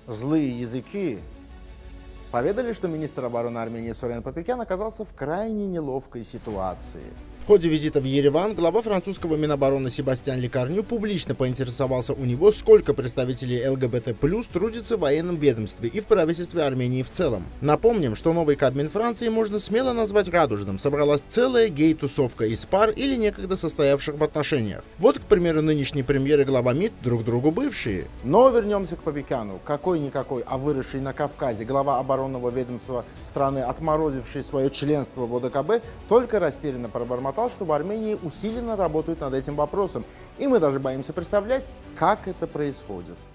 Злые языки поведали, что министр обороны Армении Сурен Папекян оказался в крайне неловкой ситуации. В ходе визита в Ереван глава французского Минобороны Себастьян Лекарню публично поинтересовался у него, сколько представителей ЛГБТ+ трудится в военном ведомстве и в правительстве Армении в целом. Напомним, что новый Кабмин Франции можно смело назвать радужным. Собралась целая гей-тусовка из пар или некогда состоявших в отношениях. Вот, к примеру, нынешний премьер и глава МИД друг другу бывшие. Но вернемся к Папекяну. Какой-никакой, а выросший на Кавказе глава оборонного ведомства страны, отморозивший свое членство в ОДКБ, только растерянно пробормотал, что в Армении усиленно работают над этим вопросом. И мы даже боимся представлять, как это происходит.